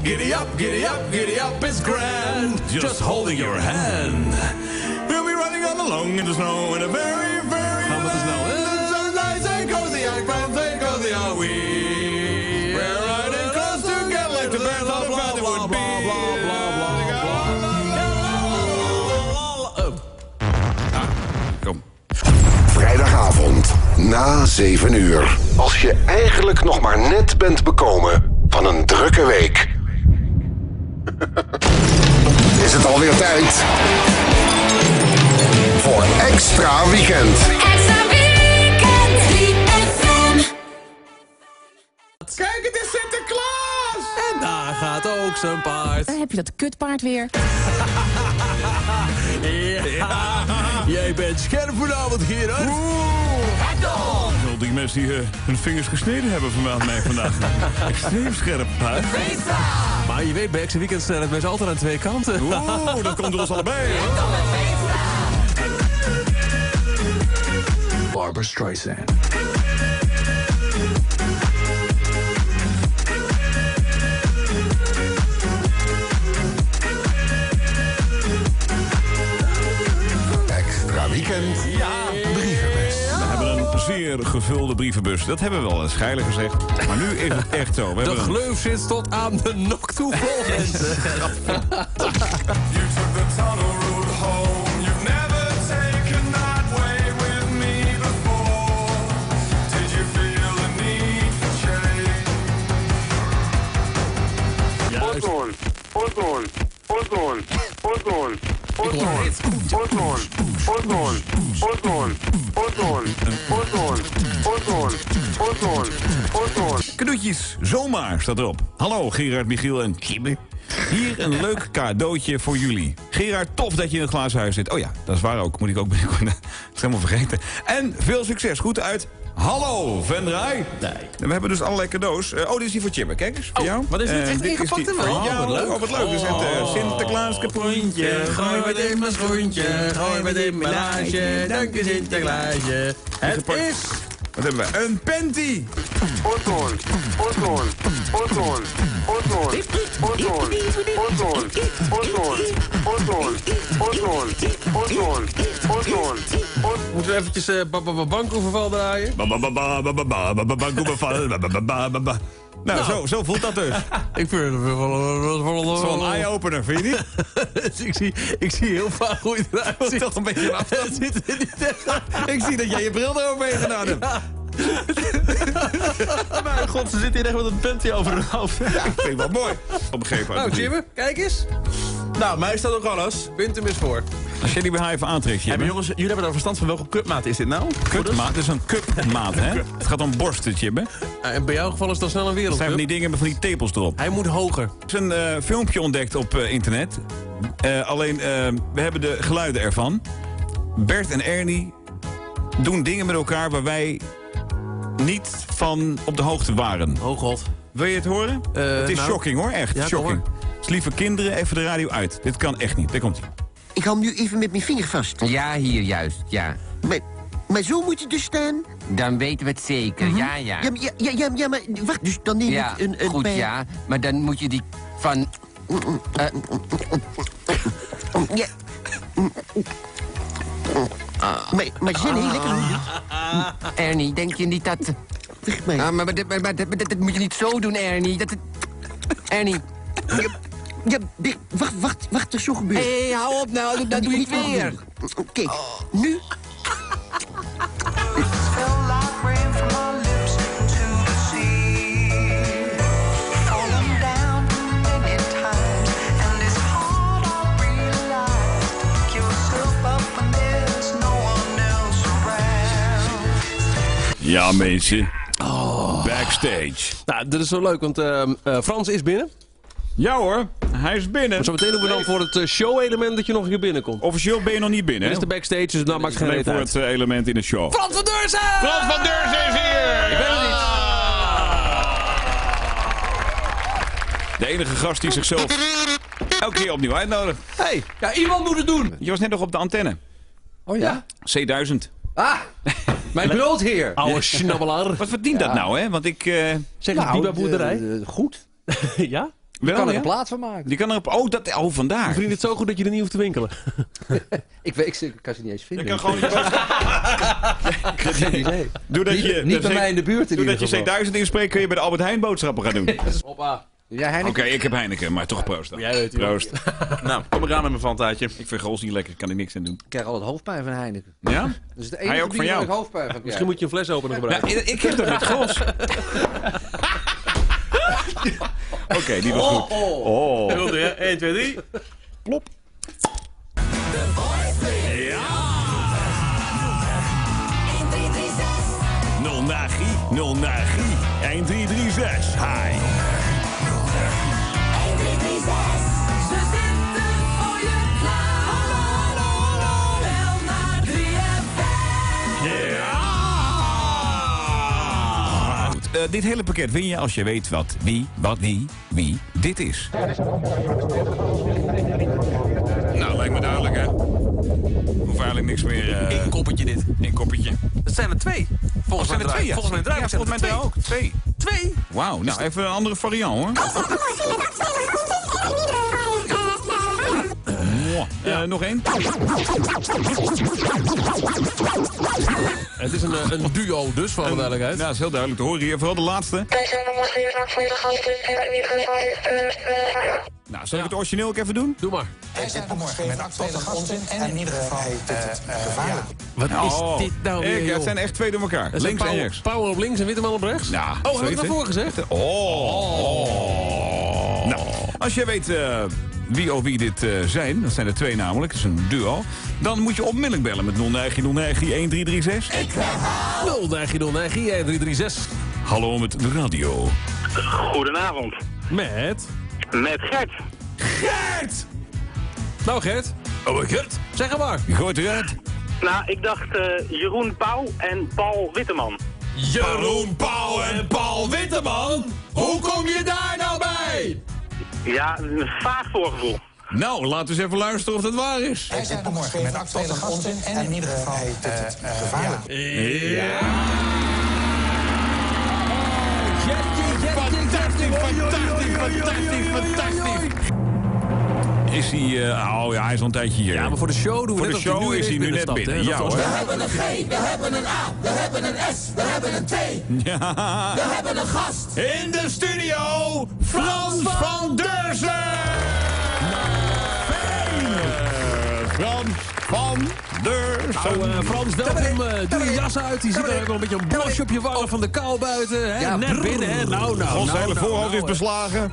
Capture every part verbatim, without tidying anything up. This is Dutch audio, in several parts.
giddy up, giddy up, giddy up, it's grand. Just holding your hand. We'll be running on along in the snow in a very, very Gaan we te snel, hè? so nice and cozy, I found and cozy are we. We're riding close together like the birds on the ground would be. Kom. Vrijdagavond, na zeven uur. Als je eigenlijk nog maar net bent bekomen van een drukke week. Is het alweer tijd voor Extra Weekend. Extra Weekend, drie F M. Kijk, het is Sinterklaas! En daar gaat ook zijn paard. Daar heb je dat kutpaard weer. Ja, jij bent scherp vanavond, Gerard. Wel die mensen die uh, hun vingers gesneden hebben vandaag mij vandaag. Extreem scherp, hè? Maar je weet, bij Extra Weekend staan het mensen altijd aan twee kanten. Oeh, dat komt door ons allebei. Barbara Streisand. Extra Weekend. Ja, Brievenbus. we hebben een zeer gevulde brievenbus. Dat hebben we wel eens scheilig gezegd. Maar nu is het echt zo. We De hebben een... gleuf zit tot aan de nok toe vol, mensen. Ozone, ozone, ozone, ozone, ozone, ozone, ozone, ozone, ozone, ozone, ozone, ozone, ozone. Cadeautjes, zomaar staat erop. Hallo Gerard, Michiel en Kibbe. Hier een leuk cadeautje voor jullie. Gerard, tof dat je in het glazen huis zit. Oh ja, dat is waar ook. Moet ik ook binnenkort. Dat is helemaal vergeten. En veel succes. Goed uit. Hallo, Vendraai. Nee. We hebben dus allerlei cadeaus. Uh, oh, dit is die voor Chibbe. Kijk eens, voor Oh, jou. wat is dit? Uh, Echt dit is ingepakt die- en wel? voor jou. Oh, wat leuk. Oh, wat leuk. Er zit uh, Sinterklaas kapoentje. Gooi meteen mijn schoentje, gooi meteen mijn laasje. Dank je Sinterklaasje. Het is... Wat hebben we? Een panty. Ozone, ozone, ozone, ozone, ozone, ozone, ozone, ozone, ozone, ozone, ozone. Moeten we eventjes uh, bankoverval draaien? Ba, ba, ba, ba, ba, ba, ba, ba, ba, ba, ba, ba, ba, ba, ba, ba. Nou, Nou. Zo, zo voelt dat dus. Ik vind het wel... wel- Het is wel een eye-opener, vind je niet? ik, zie, ik zie heel vaak hoe je eruit ziet. Toch een beetje een afstand. Het ziet er niet echt uit. Ik zie dat jij je bril eroverheen gedaan hebt. Mijn god, ze zit hier echt met een panty over hun hoofd. Ja, vind ik wel mooi. Op een gegeven Nou, moment. Jimmy, kijk eens. Nou, mij staat ook alles. Bind hem eens voor. Als jij die bij haar even aantrekt, Hebben Jibbe. jongens, jullie hebben er verstand van welke cupmaat is dit nou? Kutmaat, het is een cupmaat, hè? Het gaat om borsten, Jibbe. Ja, en bij jouw geval is het dan snel een Het zijn van wereldcup. die dingen met van die tepels erop. Hij moet hoger. Er is een eh, filmpje ontdekt op eh, internet. Eh, alleen, eh, we hebben de geluiden ervan. Bert en Ernie doen dingen met elkaar waar wij niet van op de hoogte waren. Oh god. Wil je het horen? Eh, het is nou. shocking hoor, echt. Ja, kom shocking. Dus lieve kinderen, even de radio uit. Dit kan echt niet. Daar komt ie. Ik hou hem nu even met mijn vinger vast. Ja, hier juist, ja. Maar, maar zo moet je dus staan? Dan weten we het zeker, ja, ja. Ja, maar- ja, ja, ja, ja, maar wacht, dus dan neem Ja, ik een... een goed, bij- ja. Maar dan moet je die van... eh, Ja. Maar, maar ze zijn heel lekker. hoor. Ernie, denk je niet dat... Weg mij. Ah, maar, maar, maar, maar dat, dat, dat moet je niet zo doen, Ernie. Dat, Ernie. Ja, ja, Bert, wacht, wacht, wacht, er is zo gebeurd. Hé, hey, hou op nou, dan, dan doe je het Niet weer. doen. Kijk, nu... Ja, mensen. Backstage. Nou, dit is zo leuk, want uh, uh, Frans is binnen. Ja hoor, hij is binnen. Maar zo meteen doen we dan voor het uh, show-element dat je nog een keer binnenkomt. Officieel ben je nog niet binnen, Dit hè? is de backstage, dus nou maakt geen Alleen reet voor uit. het uh, element in de show. Frans van Deurzen! Frans van Deurzen is hier! Ik ben er niet. De enige gast die zichzelf elke keer opnieuw uitnodigt. Hey, ja, iemand moet het doen. Je was net nog op de antenne. Oh ja? C duizend. Ah, mijn broodheer. Oude schnabbelaar. Wat verdient dat nou, hè? Want ik... Uh... Zeg eens, Biba boerderij. Uh, goed. Ja? Je Wel, kan er ja? een plaat van maken. Die kan er op... Oh, dat, oh vandaar. Je vriend het zo goed dat je er niet hoeft te winkelen. Ik, weet, ik kan ze niet eens Je vinden. kan gewoon... Geen idee. Doordat Niet, je, niet bij C- mij in de buurt in Doordat je ieder C duizend inspreekt, kun je bij de Albert Heijn boodschappen gaan doen. Hoppa. Ja, Oké, Heineken. ik heb Heineken, maar toch proost dan. Jij weet het. Proost. Nou, kom maar aan met mijn vantaatje. Ik vind Grols niet lekker, kan er niks aan doen. Ik krijg altijd hoofdpijn van Heineken. Ja? Dat is de Hij enige ook van bier waar jou? ik hoofdpijn van krijg. Misschien moet je een flesopener gebruiken. Nou, ik heb dat met Grols. Oké, die was goed. Oh. Heel goed, hè? één, twee, drie. Plop. Nul nagie, nul nagie. één drie drie zes. Hi. Ze zitten voor je klaar. Hallo, hallo, hallo. Bel naar drie F M. Ja! Goed, eh, dit hele pakket win je als je weet wat, wie, wat, wie, wie dit is. Nou, lijkt me duidelijk, hè? Hoef eigenlijk niks meer... eh Eén koppetje dit. Één koppetje. Dat zijn er twee. Volgens Zijn mij er twee, ja? Volgens mij draai Ja, ik zijn volgens er mij twee. ook. Twee. Twee? Wauw, nou even een andere variant, hoor. Mwah. Eh, nog één? Het is een, eh, een duo dus, voor alle duidelijkheid. Ja, dat is heel duidelijk te horen hier. Vooral de laatste. Nou, zal ik het origineel ook even doen? Doe maar. En in ieder geval gevaarlijk. Wat Oh, is dit nou weer, ik, joh? het zijn echt twee door elkaar. Dat zijn Links en Pauw- rechts. Pauw op links en Witteman op rechts? Ja, oh, heb ik zoiets, hè? daarvoor gezegd? Oh. oh. Nou, als jij weet uh, wie of wie dit uh, zijn, dat zijn er twee namelijk, het is een duo, dan moet je onmiddellijk bellen met nul negen nul negen één drie drie zes. nul negen nul negen één drie drie zes. Hallo met de radio. Goedenavond. Met... Met Gert. Gert! Nou Gert. Oh Gert. Zeg het maar. Je gooit eruit. Nou, ik dacht uh, Jeroen Pauw en Paul Witteman. Jeroen Pauw en Paul Witteman. Hoe kom je daar nou bij? Ja, een vaag voorgevoel. Nou, laten we eens even luisteren of dat waar is. Wij zijn morgen met actuele gasten en in ieder geval gevaarlijk. Ja. Fantastisch, fantastisch, fantastisch, fantastisch. Is hij... Uh, oh ja, hij is al een tijdje hier. Ja, maar voor de show doen we Voor net de of hij show nu is hij nu ineens net binnenstapt, binnen. hè? Ja, Dat hoor. was- We hebben een G, we hebben een A, we hebben een S, we hebben een T. Ja. We hebben een gast. In de studio, Frans van Deurzen! Frans van Deurzen. Nou, uh, Frans, welkom. Uh, doe je jas uit. Je ziet er ook nog een beetje een blosje op je wangen van de kou buiten. Hè? Ja, Net binnen, hè? Nou, nou, Ons nou, hele nou, voorhoofd nou, is beslagen.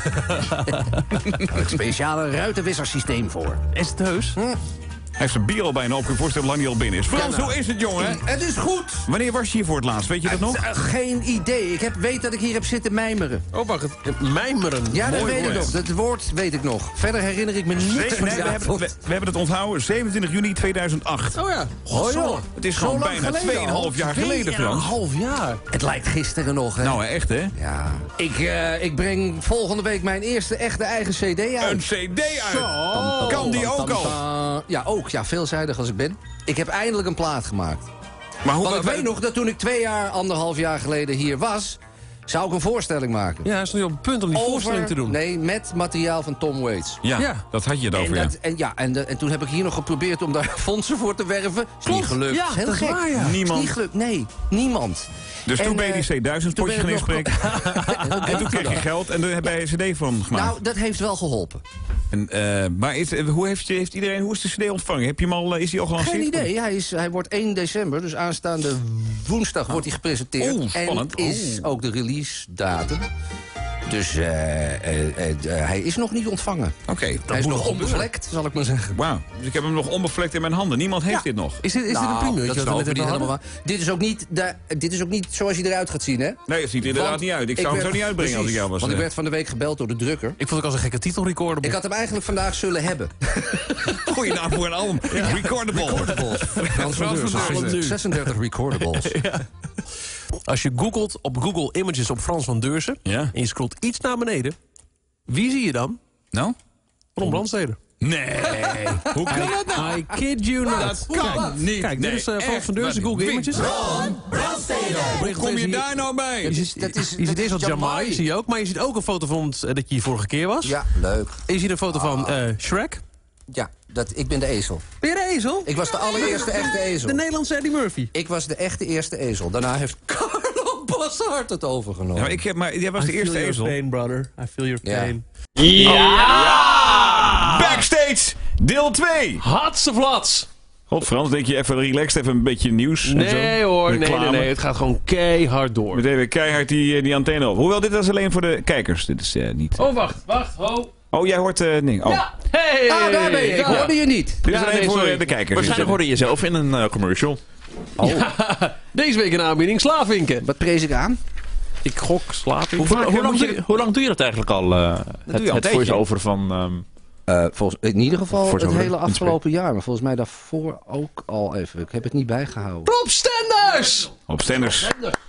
Een speciale ruitenwissersysteem voor. Is het heus? Hij heeft zijn bier al bijna op. Ik voorstellen hoe lang hij al binnen is. Frans, hoe is het, jongen? Het is goed. Wanneer was je hier voor het laatst? Weet je dat nog? Uh, geen idee. Ik heb, weet dat ik hier heb zitten mijmeren. Oh, wacht. Het, mijmeren. Ja, dat Mooi weet ik woord. nog. Dat woord weet ik nog. Verder herinner ik me niets Nee, van nee, die we, hebben, avond. we, we hebben het onthouden. zevenentwintig juni tweeduizend acht. Oh ja. Oh, joh. Het is Zo gewoon lang bijna geleden tweeënhalf al. jaar geleden, Een Frans. half jaar. Het lijkt gisteren nog, hè? Nou, echt, hè? Ja. Ik, uh, ik breng volgende week mijn eerste echte eigen cd uit. Een cd uit. Kan die ook al? Ja, ook. Ja, veelzijdig als ik ben. Ik heb eindelijk een plaat gemaakt. Maar hoe Want ik we- weet nog dat toen ik twee jaar, anderhalf jaar geleden hier was... zou ik een voorstelling maken. Ja, hij is nu op het punt om die voorstelling te doen. Nee, met materiaal van Tom Waits. Ja, Ja. dat had je het En, over, ja. dat, en, ja, en, de- en toen heb ik hier nog geprobeerd om daar fondsen voor te werven. Is niet gelukt. Ja, Is heel dat is gek. waar, ja. Is Niemand. niet gelukt. Nee, niemand. Dus En, toen ben je eh, die C duizend toen potje ben gaan ik nog- inspreken. En toen kreeg je geld en daar heb je een cd van gemaakt. Nou, dat heeft wel geholpen. En, eh, maar is, eh, hoe heeft, heeft iedereen, hoe is de cd ontvangen? Heb je hem al, eh, is hij al gelanceerd? Geen idee. Hij, is, hij wordt één december, dus aanstaande woensdag wordt hij gepresenteerd. Oeh, spannend. En is Oeh. ook de release datum. Dus eh, eh, eh, eh, hij is nog niet ontvangen. Oké, Hij dat is moet nog gebeuren. onbevlekt, zal ik maar zeggen. Wauw, dus ik heb hem nog onbevlekt in mijn handen. Niemand heeft Ja. dit nog. Is dit, is Nou, dit een primeurtje? dat is wat we ook net niet hebben helemaal gehad? waar. Dit is ook niet, de, dit is ook niet zoals hij eruit gaat zien, hè? Nee, het ziet er inderdaad Want niet uit. Ik ik zou hem werd- zo niet uitbrengen als ik jou was. Want ik eh. werd van de week gebeld door de drukker. Ik vond het als een gekke titelrecorder. Ik had hem eigenlijk vandaag zullen hebben. Goeie naam voor een album. Recordable. Recordables. Frans van Frans van Deurzen. Deurzen. zesendertig recordables. Als je googelt op Google Images op Frans van Deurzen... Ja. en je scrolt iets naar beneden... wie zie je dan? Nou? Ron Brandstede. Nee. Hoe kan dat nou? I kid you not. Dat kan Kijk, niet. Kijk, dit Nee, is uh, Frans echt van Deurzen, waar Google niet. Images. Ron Hoe kom je daar nou bij? Je ziet, dat is, je ziet eerst wat Jamai, zie je ook. Maar je ziet ook een foto van uh, dat je hier vorige keer was. Ja, leuk. En je ziet een foto ah. van uh, Shrek. Ja, dat, ik ben de ezel. Ben je de ezel? Ik was de allereerste echte ezel. De Nederlandse Eddie Murphy. Ik was de echte eerste ezel. Daarna heeft Carlo Bossard het overgenomen. Ja, maar, ik heb, maar jij was I de eerste feel ezel. Your pain, brother. I feel your ja. pain. Ja! ja! Backstage, deel twee. Hatseflats. God, Frans, denk je even relaxed, even een beetje nieuws? Nee en zo? hoor, nee, nee, nee. Het gaat gewoon keihard door. Meteen weer keihard die, die antenne op. Hoewel, dit is alleen voor de kijkers. Dit is uh, niet... Oh, wacht, wacht, ho. Oh, jij hoort... Uh, nee. Oh. Ja! Hey! Ah, daar ben je. Ik hoorde je niet. Dit is ja, alleen nee, voor sorry. de kijkers. Waarschijnlijk hoorde je jezelf in een uh, commercial. Oh. Ja, deze week een aanbieding Slavinken. Wat prees ik aan? Ik gok Slavinken. Hoe, hoe, hoe, lang, je, hoe lang doe je dat eigenlijk al? Uh, het het voice-over van... Um, uh, volgens, in ieder geval het over hele afgelopen jaar. Maar volgens mij daarvoor ook al even. Ik heb het niet bijgehouden. Rob Stenders! Op Stenders.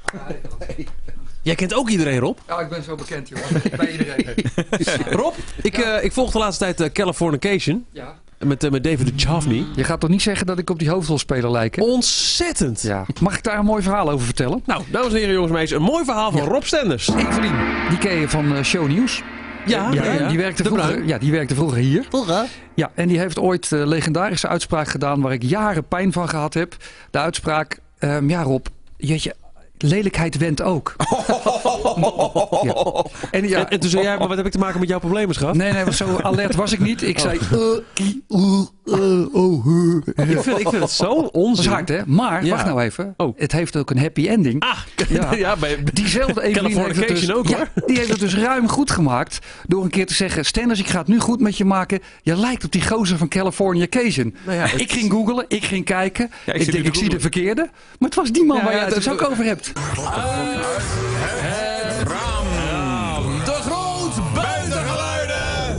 Jij kent ook iedereen, Rob? Ja, ik ben zo bekend, joh. Bij iedereen. Rob, ik, uh, ik volg de laatste tijd uh, Californication. Ja. Met, uh, met David Duchovny. Je gaat toch niet zeggen dat ik op die hoofdrolspeler lijk, hè? Ontzettend. Ja. Mag ik daar een mooi verhaal over vertellen? Nou, dames en heren, jongens en meisjes. Een mooi verhaal van ja. Rob Stenders. Evelien, die ken je van uh, Show Nieuws. Ja, ja, ja, ja. Die, werkte vroeger, ja, die werkte vroeger hier. Vroeger? Ja, en die heeft ooit een uh, legendarische uitspraak gedaan waar ik jaren pijn van gehad heb. De uitspraak, um, ja Rob, jeetje, lelijkheid went ook. ja. En, ja, en, en toen zei jij, maar wat heb ik te maken met jouw problemen, schat? Nee, nee, zo alert was ik niet. Ik oh. zei... Uh, uh, uh, oh, uh. ik, vind, ik vind het zo onzin. Dat is hard, hè? Maar, ja. wacht nou even. Oh. Het heeft ook een happy ending. Ah, ja. ja bij diezelfde Evelien heeft het dus, ook, hoor. Ja, die heeft het dus ruim goed gemaakt. Door een keer te zeggen... Stenders, ik ga het nu goed met je maken. Je lijkt op die gozer van Californication. Nou ja, ik ging googlen, ik ging kijken. Ja, ik ik denk, ik zie de verkeerde. Maar het was die man ja, waar ja, je het dus ook over hebt. Het raam. De groot buitengeluiden.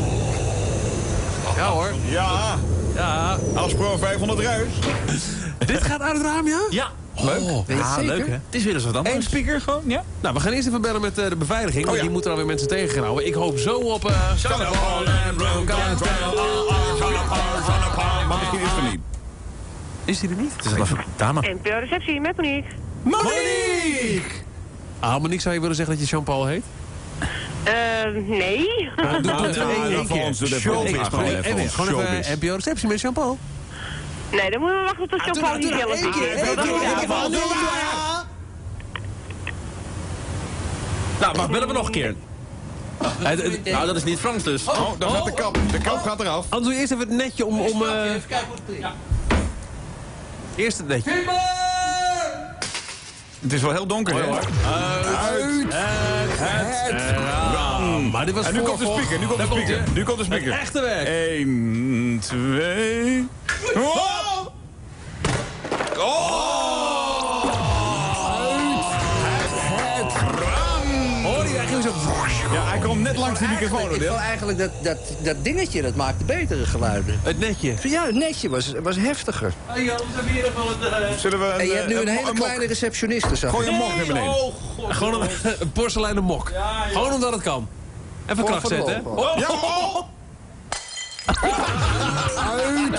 Ja hoor. Ja. Ja. Afspraak vijfhonderd ruis. Dit gaat uit het raam, ja? Ja. Leuk. Oh, ja, leuk hè? Het is weer eens wat anders. Eén speaker gewoon, ja? Nou, we gaan eerst even bellen met uh, de beveiliging. Want oh, ja. die moeten dan weer mensen tegen gaan houden. Ik hoop zo op... Uh, maar misschien is er niet. Is die er niet? Het is wel een dame. N P O-receptie met Monique. Monique! Ah, Monique, zou je willen zeggen dat je Jean-Paul heet? Uh, nee. Uh, doe het even één keer. Showbiz. Gewoon even N P O-receptie met Jean-Paul. Nee, dan moeten we wachten tot Jean-Paul hier zelf is. Nou, maar bellen we nog een keer. Nou, dat is niet Frans dus. Oh, dan gaat de kap. De kap gaat eraf. Anders doe je eerst even het netje om... om uh... Even kijken hoe het klinkt. Eerst het netje. Het is wel heel donker, hè? Uit, uit, het raam. Maar dit was en nu komt de speaker, nu komt de speaker. Nu komt de speaker. Het echte werk. Eén, twee... Oh! Oh! Uit het raam. Hoor je eigenlijk zo... Ja, hij komt net langs de microfoon. Ik vond eigenlijk dat, dat, dat dingetje, dat maakte betere geluiden. Het netje? Ja, het netje was, was heftiger. Hey, Jan, we zijn weer van het... Zullen we een, en je hebt nu een, een hele een kleine receptioniste, zag Gooi een mok naar beneden. Oh, God. Gewoon een, een porseleinen mok. Ja, ja. Gewoon omdat het kan. Even kracht zetten, hè? Oh. Ja, oh. Uit.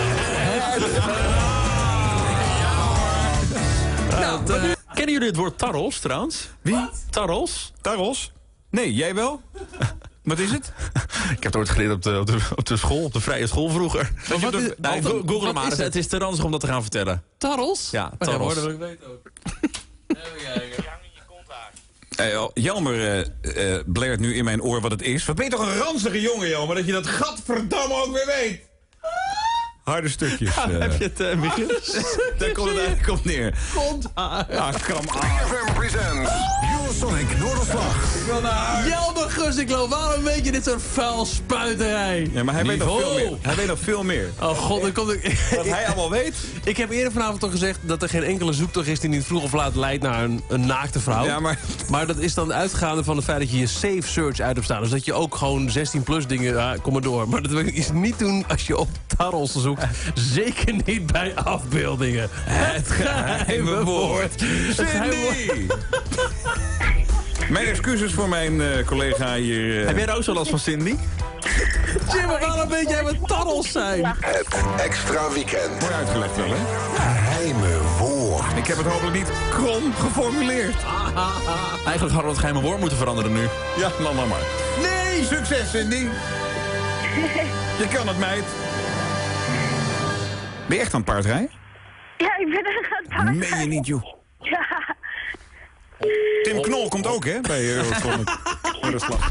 Nou, uh, kennen jullie het woord tarros, trouwens? Wie? Tarros? Tarros? Nee, jij wel? Wat is het? Ik heb het ooit geleerd op de, op de, op de school, op de vrije school vroeger. Maar wat is, nee, wat, Google wat maar, is het? het? het is te ranzig om dat te gaan vertellen. Tarros? Ja, tarros. Oh, ja, dat wil ik weten ook. Even kijken. Hey, Jelmer uh, uh, blert nu in mijn oor wat het is. Wat ben je toch een ranzige jongen, Jelmer, dat je dat gadverdamme ook weer weet. Harde stukjes. Ja, uh. Heb je het, uh, Michiel? Daar komt het eigenlijk op neer. Komt aan. Ah, kom aan. D F M presents Eurosonic Noorderslag. Jelmer Gus, ik geloof, waarom weet je dit soort vuil spuiterij? Ja, maar hij weet, nog veel meer. hij weet nog veel meer. Oh god, dan komt ik... Wat hij allemaal weet. Ik heb eerder vanavond toch gezegd dat er geen enkele zoektocht is die niet vroeg of laat leidt naar een, een naakte vrouw. Ja, maar... maar dat is dan uitgaande van het feit dat je je safe search uit hebt staan. Dus dat je ook gewoon zestien plus dingen, uh, kom maar door. Maar dat wil ik niet doen als je op tarros zoekt. Zeker niet bij afbeeldingen. Het geheime woord. Cindy! Mijn excuses voor mijn uh, collega hier. Uh... Heb jij er ook zo last van, Cindy? Jim, waarom weet jij wat tarros zijn? Het extra weekend. Mooi uitgelegd wel, hè? Geheime woord. Ik heb het hopelijk niet krom geformuleerd. Eigenlijk hadden we het geheime woord moeten veranderen nu. Ja, dan dan maar. Nee, succes Cindy. Je kan het, meid. Ben je echt aan het paardrijden? Ja, ik ben er aan het paardrijden. Meen je niet, joh. Ja. Tim Knol komt ook, hè, bij Eurotronic. Euroslag.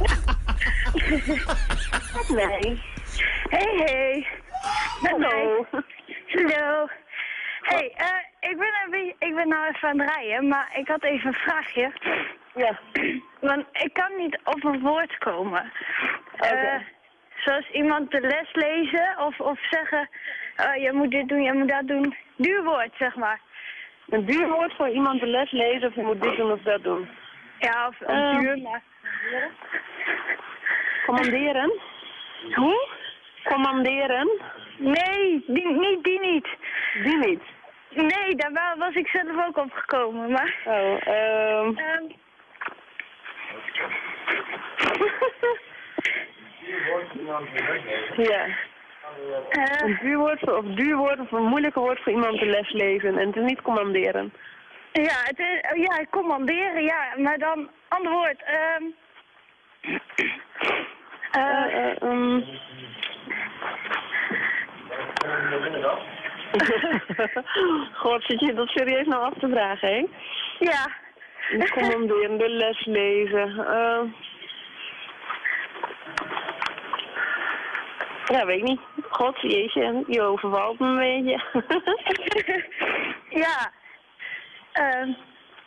Nee. Hey, hey. Hallo. Hallo. Hey, uh, ik ben een beetje, ik ben nou even aan het rijden, maar ik had even een vraagje. Ja. Want ik kan niet op een woord komen. Uh, okay. Zoals iemand de les lezen of, of zeggen, uh, je moet dit doen, je moet dat doen. Duurwoord, zeg maar. Een duurwoord voor iemand de les lezen of je moet dit doen of dat doen? Ja, of een uh, duur, maar... Commanderen? Hoe? Commanderen? Nee, die, niet die niet. Die niet? Nee, daar was ik zelf ook op gekomen, maar... Oh, ehm... Um... um... ja. Uh... Een duurwoord of duurwoord of een moeilijke woord voor iemand te les lezen en te niet commanderen. Ja, het is, ja, commanderen, ja, maar dan ander woord. Um... Uh, uh, um... God, zit je dat serieus nou af te vragen, hè? Ja. Commanderen, de les lezen. Uh... Ja, weet ik niet. God, jeetje, je overvalt me een beetje. Ja. Uh...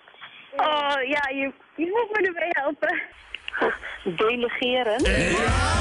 Oh, ja, je, je moet me erbij helpen. Delegeren. Ja!